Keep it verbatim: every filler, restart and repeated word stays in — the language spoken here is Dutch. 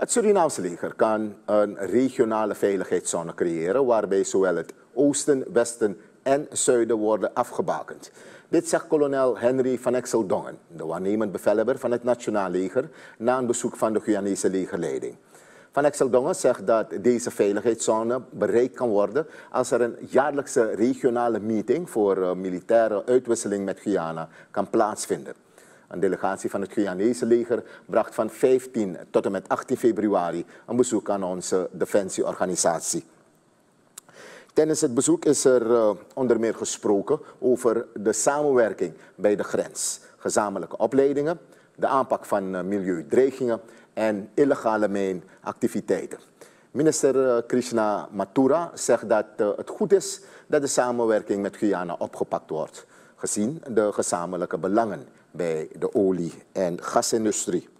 Het Surinaamse leger kan een regionale veiligheidszone creëren waarbij zowel het oosten, westen en zuiden worden afgebakend. Dit zegt kolonel Henry van Exel-Dongen, de waarnemend bevelhebber van het Nationaal Leger, na een bezoek van de Guyanese legerleiding. Van Exel-Dongen zegt dat deze veiligheidszone bereikt kan worden als er een jaarlijkse regionale meeting voor uh, militaire uitwisseling met Guyana kan plaatsvinden. Een delegatie van het Guyanese leger bracht van vijftien tot en met achttien februari een bezoek aan onze defensieorganisatie. Tijdens het bezoek is er uh, onder meer gesproken over de samenwerking bij de grens, gezamenlijke opleidingen, de aanpak van uh, milieudreigingen en illegale mijnactiviteiten. Minister uh, Krishna Mathura zegt dat uh, het goed is dat de samenwerking met Guyana opgepakt wordt, gezien de gezamenlijke belangen bij de olie- en gasindustrie.